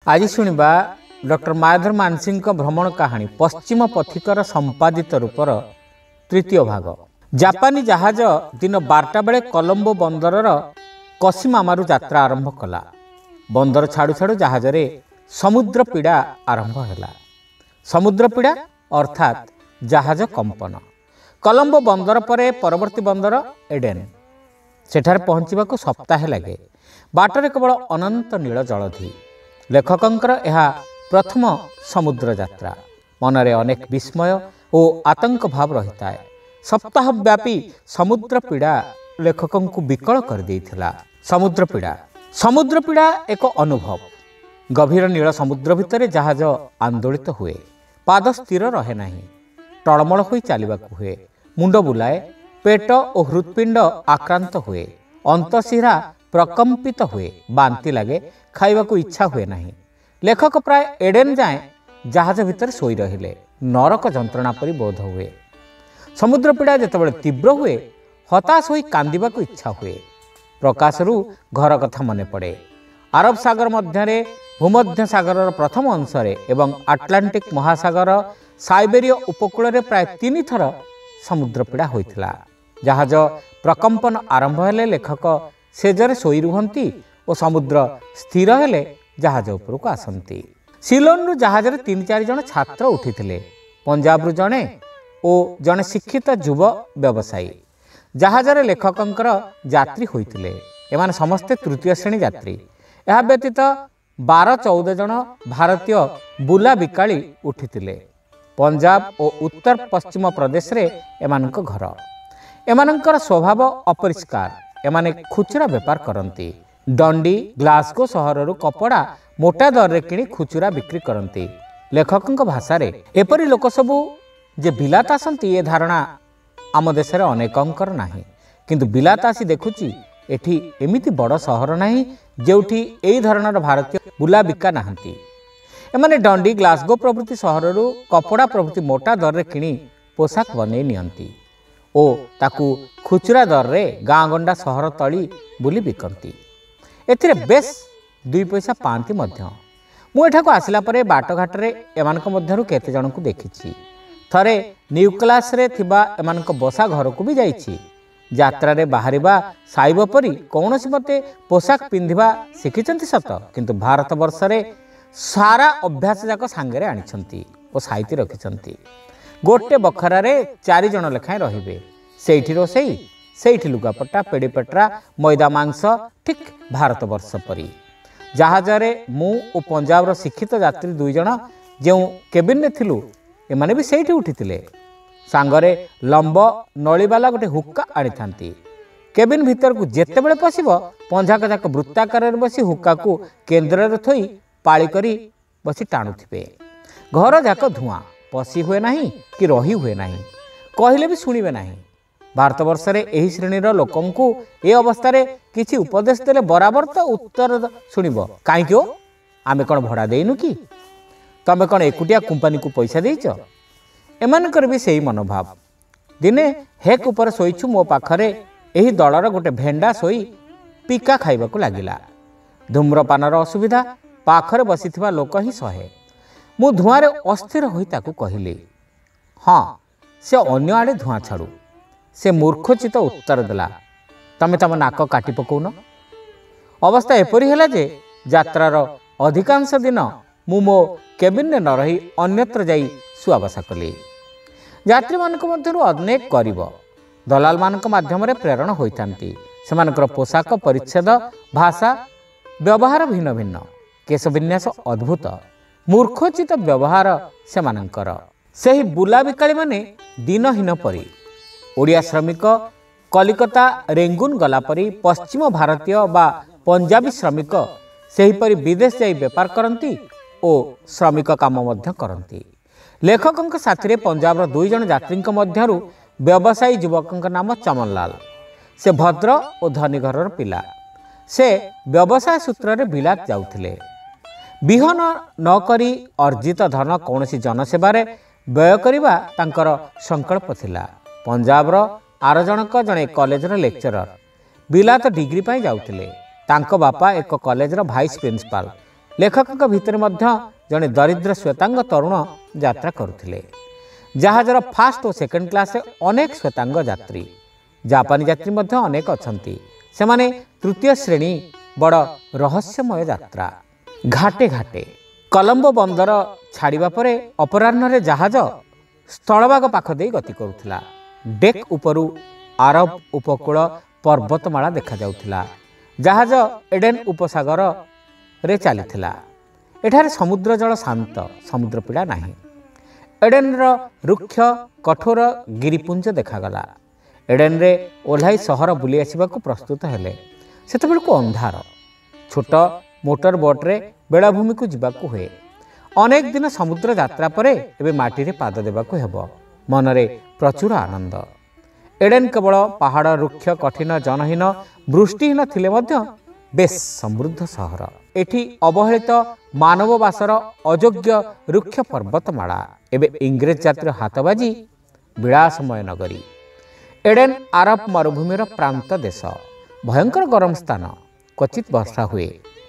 आज शुणा डॉक्टर मायाधर मानसिंह भ्रमण कहानी पश्चिम पथिकर संपादित रूपर तृतीय भाग। जापानी जहाज दिन 12टा बेले कोलंबो बंदरर कसिमामारू यात्रा आरंभ कला। बंदर छाड़ू छाड़ू जहाज रे समुद्र पीड़ा आरंभ है। समुद्र पीड़ा अर्थात जहाज कंपन। कोलंबो बंदर पर परवर्ती बंदर एडेन। सेठारे पहुँचवाक सप्ताहे लगे। बाटरे केवल अनंत नील जलधि। लेखकंकर यह प्रथम समुद्र यात्रा। मनरे अनेक विस्मय और आतंक भाव रही है। सप्ताहव्यापी समुद्र पीड़ा लेखकों को विकल कर देइथिला। समुद्र पीड़ा एक अनुभव। गभीर नील समुद्र भितर जहाज आंदोलित हुए। पाद स्थिर रहे नहीं। टलमल होई चालिबाकु हुए। मुंड बुलाए। पेट और हृत्पिंड आक्रांत हुए। अंतशिरा प्रकंपित हुए। बांती लगे। खाइबाकू इच्छा हुए नहीं। लेखक प्राय एडेन जाए जहाज भितर शोई रहिले। नरक जंत्रणा परि बोध हुए। समुद्र पीड़ा जेतेबेले तीव्र हुए हताश होई कांदिबाकू इच्छा हुए। प्रकाशरू घर कथा मने पड़े। अरब सागर मध्य भूमध्य सागर प्रथम अंशरे एवं आटलांटिक महासागर साइबेरिया उपकूल रे प्राय 3 थर समुद्र पीड़ा होइथिला। जहाज प्रकंपन आरंभ हेले लेखक सेजरे शोई रुहंती और समुद्र स्थिर हेले जहाज उपरକୁ आसंती। सिलोन जहाज रे 3-4 जन छात्र उठिथिले। पंजाब रु जणे और जने शिक्षित युव व्यवसायी। जहाज रे लेखकंकर यात्री होइथिले। एमाने समस्त तृतीय श्रेणी यात्री। यह व्यतीत 12-14 जन भारतीय बुला बिकाली उठिथिले। पंजाब और उत्तर पश्चिम प्रदेश रे एमानक घर। एमानकर स्वभाव अपरिष्कार। एमाने खुचरा व्यापार करती। डंडी ग्लासगो सहररू कपड़ा मोटा दर रे किणी खुचरा बिक्री करती। लेखकों भाषा रे एपरी लोक सबू जे बिलात आसंती ये धारणा आम देश रे अनेकंकर नाही। किंतु बिलात आसी देखुची एठी एमिति बड़ सहर नाही जेउठी एई धरणर भारतीय बुला बिका नाहंती। एमाने डंडी ग्लासगो प्रभृति सहररू कपड़ा प्रभृति मोटा दर रे किणी पोशाक बनै नियंती ओ ताकू खुचरा दर रे गाँ गंडा सहर तली बुली बिकंती। एथिरे बेस 2 पैसा पांती मध्य। मु एठाको आसिला परे बाटघाट रे एमानक मध्यरु केते जनकु देखिछि। थरे न्यू क्लास रे थिबा एमानक बसा घर को भी जाइछि। यात्रा रे बाहरिबा साइब परी कौनसी मते पोशाक पिंधिबा शिखिचंती सत, किंतु भारत वर्ष रे सारा अभ्यास जाक सांगरे आनिछंती ओ साहित्य रखिछंती। गोटे बखरा रे 4 जन लेखाएं रहिबे। सेठी रोसेई, सेठी लुगापट्टा, पेड़ीपेट्रा, मैदा मांस, ठीक भारत वर्ष परी। जहाज रे मु ओ पंजाब रो शिक्षित यात्री 2 जन जो केबिन रे थिलु एमाने भी सेठी उठिथिले। सांगरे लंब नळीवाला गोटे हुक्का आनी थांती। केबिन भीतर को जेते बेले पसिबो पंजाक जाक वृत्ताकार रे बसी हुक्का को केंद्र रे थोई पाळी करी बसी टाणुथिबे। घर जाक धुआं। पसी हुए नहीं कि रही हुए नहीं। कहले भी शुणिबे नहीं। भारत वर्ष रे एही श्रेणीर लोकंकु ए अवस्था रे किछि उपदेश देले बराबर तो उत्तर शुणिबो। काई क्यों आमे कोन भड़ा देइनु कि तमे कोन एकुटिया कंपनी को पैसा देइचो। एमानकर भी सेही मनोभाव। दिने हेक ऊपर सोइछु मो पाखरे एही दलर गोटे भेंडा सोई पिका खाइबाकू लागिला। धूम्रपानर असुविधा। पाखरे बसिथिबा लोक ही सहे। मु धुआं रे अस्थिर होई ताकू कहिली, हाँ से अन्य आड़े धुआं छाड़ू। से मूर्खचित उत्तर देला, तमे तम नाक काटी पकौन। अवस्था एपरी हैला जे यात्रार अधिकांश दिन मु मो केबिन रे न रही अन्यत्र जाई सुआबसा कली। यात्री मानक मध्यरु अनेक गरीब दलाल मानक माध्यम रे प्रेरण होइतांती। सेमानकर पोशाक परिच्छेद भाषा व्यवहार भिन्न भिन्न। केश विन्यास अद्भुत। मूर्खचित व्यवहार सेमानंकर। सेही बुला बिकाली माने दिनहीन परी। ओडिया श्रमिक कलिकता रेंगुन गला परी पश्चिम भारतीय बा पंजाबी श्रमिक सेहीपरि विदेश जाई व्यापार करती और श्रमिक काम मध्य करती। लेखकों साथी पंजाब 2 जन यात्री मध्यरु व्यवसायी युवक नाम चमनलाल। से भद्र और धनी घर पिला। से व्यवसाय सूत्र रे बिलात जाउथिले। विहन न करी अर्जित धन कौनसी जनसेवारे व्यय करिबा तांकर संकल्प थिला। पंजाब रो आर जनक जणे कॉलेज रो लेक्चरर बिलात डिग्री पाई जाउथिले। तांको बापा एक कॉलेज रो वाइस प्रिंसिपल। लेखक भितर जड़े दरिद्र श्वेतांग तरुण यात्रा करुले। जहाजर फास्ट और सेकेंड क्लास अनेक श्वेतांग यात्री जापानी यात्री अनेक अच्छा से तृतीय श्रेणी बड़ रहस्यमय यात्रा। घाटे घाटे कोलंबो बंदर छाड़ा पर अपराह्न जहाज स्थलभाग पाख दे गति करुला। डेक उपरू आरब उपकूल पर्वतमाला देखा जाउथिला। जहाज एडेन उपसागर रे चलीथिला। एठारे समुद्र जल शांत, समुद्र पीड़ा नाही। एडेन रुक्ष कठोर गिरिपुंज देखागला। एडेन रे ओह्लाई सहर बुली आसवाक प्रस्तुत हेले। सेतेबेलकु अंधार। छोट मोटर बोट रे बेलाभूमि को जीवाकु हुए। अनेक दिन समुद्र यात्रा परे एबे माटी रे पाद देबाकु हेबो। मनरे प्रचुर आनंद। एडेन केवल पहाड़ रुक्ष कठिन जनहीन वृष्टिहीन थिले मध्य बेस समृद्ध सहर। एठी अवहेलित मानववासर अयोग्य रुक्ष पर्वतमाला एबे इंग्रेज जातिर हाथ बाजी विलासमय नगरी। एडेन आरब मरुभूमिर प्रांत देश। भयंकर गरम स्थान। क्वचित वर्षा हुए।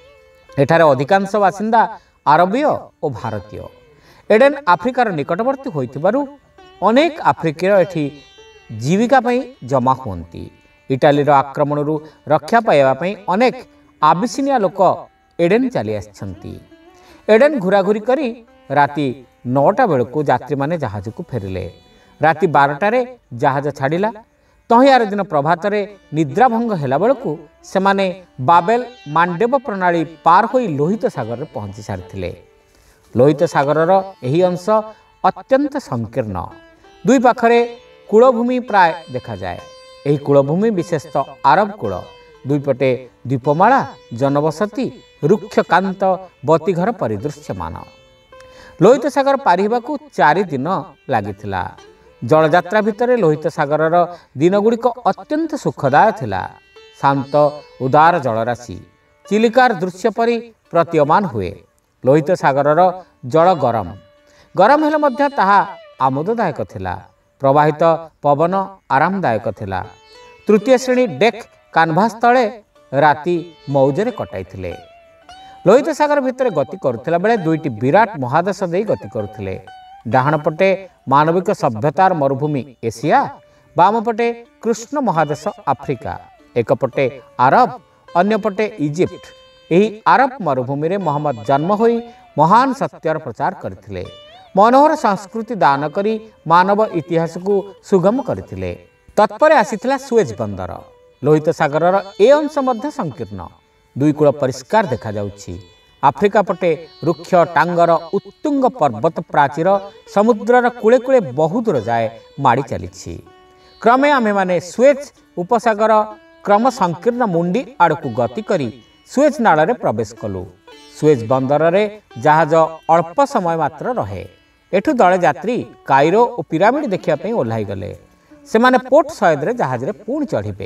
एठारे अधिकांश बासिंदा आरबीय और भारतीय। एडेन आफ्रिकार निकटवर्ती होइतिबारु अनेक आफ्रिकीय एठी जीविका पई जमा हुअंती। इटालीर आक्रमणरू रक्षा पाइबा पई अनेक आबिसिनिया लोक एडेन चली आछंती। एडेन घुराघुरी करी राति 9टा बेलକୁ यात्री माने जहाज को फेरिले। राति 12टारे जहाज छाड़िला। तहियार दिन प्रभात रे निद्राभंग हेला बेलକୁ सेमाने बाबेल मांडेब प्रणाली पार होई लोहित सागर रे पहुंची सारिथिले। लोहित सागरर एही अंश अत्यंत संकीर्ण। दुई पाखरे कूलभूमि प्राय देखा जाए। एही कूलभूमि विशेषतः आरब कूल। दुई पटे द्वीपमाला जनबसती रुक्षकांत बतीघर परिदृश्यमान। लोहित सागर पारिबाकू 4 दिन लागिथिला। जलयात्रा भितर लोहित सागरर दिनगुड़िक अत्यंत सुखदाय थिला। शांत उदार जलराशि चिलिकार दृश्य परि प्रतीयमान हुए। लोहित सागरर जल गरम गरम हेले मध्य ताहा आमोददायक थिला। प्रवाहित पवन आरामदायक थिला। तृतीय श्रेणी डेक कानभास तले राति मौजरे कटाइथिले। लोहित सागर भितर गति करुथिला बेले दुईटी विराट महादेश देई गति करुथिले। डाहाण पटे मानविक सभ्यतार मरुभूमि एशिया, बाम पटे कृष्ण महादेश आफ्रिका, एक पटे आरब अन्य पटे इजिप्ट। एही आरब मरुभूमि रे मोहम्मद जन्म होई महान सत्यर प्रचार करथिले। मनोहर संस्कृति दान करी मानव इतिहास को सुगम करथिले। तत्परे आसीथिला सुएज बंदर। लोहित सागरर ए अंश मध्य संकीर्ण। दुई कूल परिष्कार देखा जाउछि। आफ्रिका पटे रुक्ष टांगर उत्तुंग पर्वत प्राचीर समुद्रर कूले कूले बहु दूर जाए माड़ी चलीछि। क्रमे आमे माने सुएज उपसागर क्रम संकीर्ण मुंडी आड़कू गति करी सुएज नाଳରେ प्रवेश कलु। सुएज बंदर रे जहाज अल्प समय मात्र रहे। एठू दले यात्री काइरो और पिरामिड देखिया पई ओल्हाई गले। सेमाने पोर्ट सयद रे जहाज रे पुणी चढ़िबे।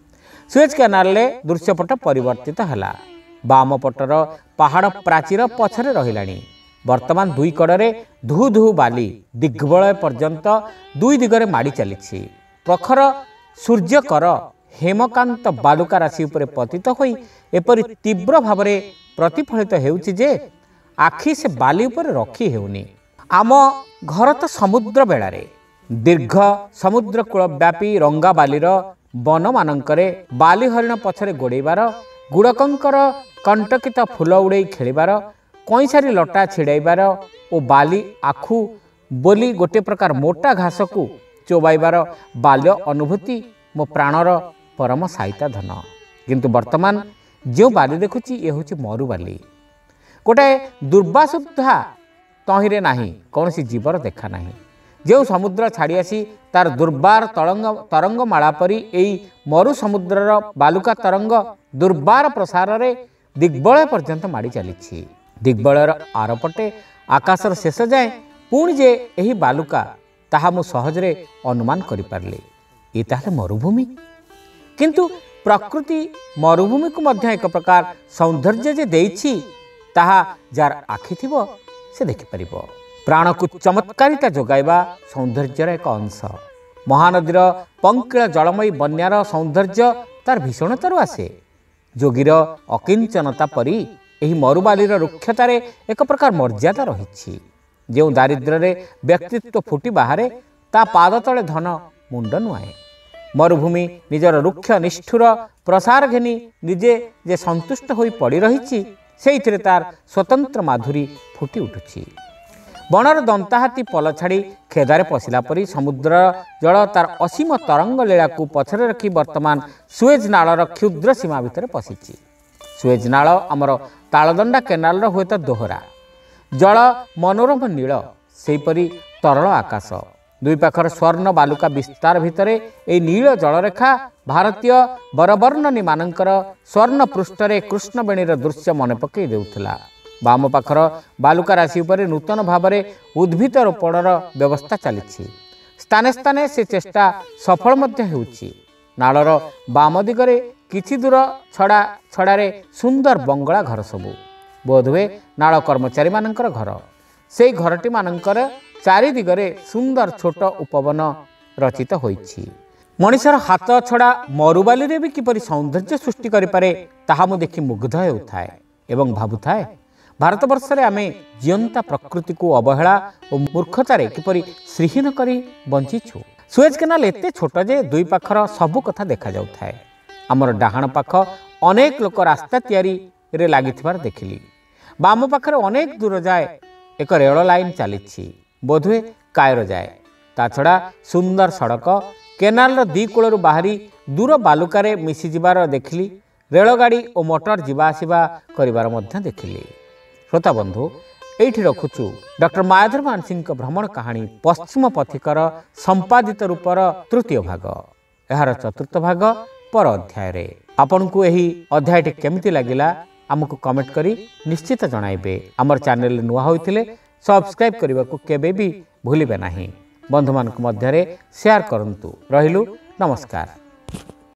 सुएज कैनाल रे दृश्यपट परिवर्तित हला। बाम पटर पहाड़ प्राचीर पछरे रहिलाणी। वर्तमान दुई कड़े धू धू बाली दिग्बलय पर्यंत दुई दिगरे माड़ी चलीछि। प्रखर सूर्यकर हेमकांत बालुका राशि उपरे पतित होई एपरि तीव्र भावरे प्रतिफलित हेउछि जे आखि से बाली उपरे रखी हेउनी। आम घर तो समुद्र बेड़ारे दीर्घ समुद्र कूल व्यापी रंगा बालीर वन मानकरे बाली हरिण पछरे गोड़ेबार, गुड़कंकर कंटकित फूल उड़े खेलिबार, कईसारी लटा छिड़ाइबार और बाली आखु बोली गोटे प्रकार मोटा घास को चोबाइबार बाल्य अनुभूति मो प्राणर परम साइता धन। किंतु वर्तमान जो बाली देखुची ये हूँ मरुबाली। गोटे दुर्बासुधा तहिरे नाही कौन सी जीवर देखा नाही। जो समुद्र छाड़ी आसी तार दुर्बार तरंग माला परी एई मरु समुद्रर बालुका तरंग दुर्बार प्रसार रे दिग्बलय पर्यंत माड़ी चलीछि। दिग्बलयर आरपटे आकाशर शेष जाए पुणी जे एही बालुका ताहा मु सहजरे अनुमान करि पारले। ए ताहे मरुभूमि। किंतु प्रकृति मरुभूमि को मध्य एक प्रकार सौंदर्य जे देइछि ताहा जार आखि थिबो से देखि परिबो। प्राण को चमत्कारिता जोगाइबा सौंदर्यर एक अंश। महानदीर पंकिल जलमयी बन्यार सौंदर्य तार भीषणतार आसे। जोगीर अकिंचनता परी ଏହି ମରୁବାଲିର ରୁକ୍ଷତାରେ ଏକ ପ୍ରକାର ମର୍ଯ୍ୟାଦା ରହିଛି। ଯେଉଁ ଦାରିଦ୍ର୍ୟରେ ବ୍ୟକ୍ତିତ୍ୱ ଫୁଟି ବାହାରେ ତା ପାଦ ତଳେ ଧନ ମୁଣ୍ଡ ନୁଆଁଏ। ମରୁଭୂମି ନିଜର ରୁକ୍ଷ ନିଷ୍ଠୁର ପ୍ରସାର ଘେନି ନିଜେ ଯେ ସନ୍ତୁଷ୍ଟ ହୋଇ ପଡ଼ି ରହିଛି, ସେଇଥିରେ ତାର ସ୍ୱତନ୍ତ୍ର ମାଧୁରୀ ଫୁଟି ଉଠୁଛି। ବଣର ଦନ୍ତାହାତୀ ପଲ ଛାଡ଼ି ଖେଦାରେ ପଶିଲା ପରି ସମୁଦ୍ର ଜଳ ତାର ଅସୀମ ତରଙ୍ଗ ଲୀଳାକୁ ପଛରେ ରଖି ବର୍ତ୍ତମାନ ସୁଏଜ ନାଳର କ୍ଷୁଦ୍ର ସୀମା ଭିତରେ ପଶିଛି। ସୁଏଜ ନାଳ ଆମର ତାଳଦଣ୍ଡା କେନାଲର ହୁଏତ ଦୋହରା। ଜଳ ମନୋରମ ନୀଳ, ସେହିପରି ତରଳ ଆକାଶ। ଦୁଇ ପାଖର ସ୍ୱର୍ଣ୍ଣ ବାଲୁକା ବିସ୍ତାର ଭିତରେ ଏହି ନୀଳ ଜଳରେଖା ଭାରତୀୟ ବରବର୍ଣ୍ଣନୀମାନଙ୍କର ସ୍ୱର୍ଣ୍ଣ ପୃଷ୍ଠରେ କୃଷ୍ଣବେଣୀର ଦୃଶ୍ୟ ମନେ ପକାଇ ଦେଉଥିଲା। ବାମ ପାଖର ବାଲୁକା ରାଶି ଉପରେ ନୂତନ ଭାବରେ ଉଦ୍ଭିଦ ରୋପଣର ବ୍ୟବସ୍ଥା ଚାଲିଛି। ସ୍ଥାନେ ସ୍ଥାନେ ସେ ଚେଷ୍ଟା ସଫଳ ମଧ୍ୟ ହେଉଛି। ନାଳର ବାମ ଦିଗରେ କିଛି ଦୂର ଛଡ଼ାରେ ସୁନ୍ଦର ବଙ୍ଗଳା ଘର ସବୁ, ବୋଧହୁଏ ନାଳ କର୍ମଚାରୀମାନଙ୍କର ଘର। ସେହି ଘରଟିମାନଙ୍କର ଚାରିଦିଗରେ ସୁନ୍ଦର ଛୋଟ ଉପବନ ରଚିତ ହୋଇଛି। ମଣିଷର ହାତ ଛଡ଼ା ମରୁବାଲିରେ ବି କିପରି ସୌନ୍ଦର୍ଯ୍ୟ ସୃଷ୍ଟି କରିପାରେ, ତାହା ମୁଁ ଦେଖି ମୁଗ୍ଧ ହେଉଥାଏ ଏବଂ ଭାବୁଥାଏ, ଭାରତବର୍ଷରେ ଆମେ ଜିଅନ୍ତା ପ୍ରକୃତିକୁ ଅବହେଳା ଓ ମୂର୍ଖତାରେ କିପରି ଶ୍ରୀହୀନ କରି ବଞ୍ଚିଛୁ। ସୁଏଜ କେନାଲ ଏତେ ଛୋଟ ଯେ ଦୁଇ ପାଖର ସବୁ କଥା ଦେଖାଯାଉଥାଏ। ଆମର ଡାହାଣ ପାଖ ଅନେକ ଲୋକ ରାସ୍ତା ତିଆରିରେ ଲାଗିଥିବାର ଦେଖିଲି। ବାମ ପାଖରେ ଅନେକ ଦୂର ଯାଏ ଏକ ରେଳ ଲାଇନ୍ ଚାଲିଛି, ବୋଧହୁଏ କାୟର ଯାଏ। ତା ଛଡ଼ା ସୁନ୍ଦର ସଡ଼କ କେନାଲର ଦୁଇ କୂଳରୁ ବାହାରି ଦୂର ବାଲୁକାରେ ମିଶିଯିବାର ଦେଖିଲି। ରେଳଗାଡ଼ି ଓ ମୋଟର ଯିବା ଆସିବା କରିବାର ମଧ୍ୟ ଦେଖିଲି। ଶ୍ରୋତା ବନ୍ଧୁ, ଏଇଠି ରଖୁଛୁ ଡକ୍ଟର ମାୟାଧର ମାନସିଂହଙ୍କ ଭ୍ରମଣ କାହାଣୀ ପଶ୍ଚିମ ପଥିକର ସମ୍ପାଦିତ ରୂପର ତୃତୀୟ ଭାଗ। ଏହାର ଚତୁର୍ଥ ଭାଗ ପର ଅଧ୍ୟାୟରେ। ଆପଣଙ୍କୁ ଏହି ଅଧ୍ୟାୟଟି କେମିତି ଲାଗିଲା ଆମକୁ କମେଣ୍ଟ କରି ନିଶ୍ଚିତ ଜଣାଇବେ। ଆମର ଚ୍ୟାନେଲରେ ନୂଆ ହୋଇଥିଲେ ସବସ୍କ୍ରାଇବ୍ କରିବାକୁ କେବେ ବି ଭୁଲିବେ ନାହିଁ। ବନ୍ଧୁମାନଙ୍କ ମଧ୍ୟରେ ସେୟାର କରନ୍ତୁ। ରହିଲୁ, ନମସ୍କାର।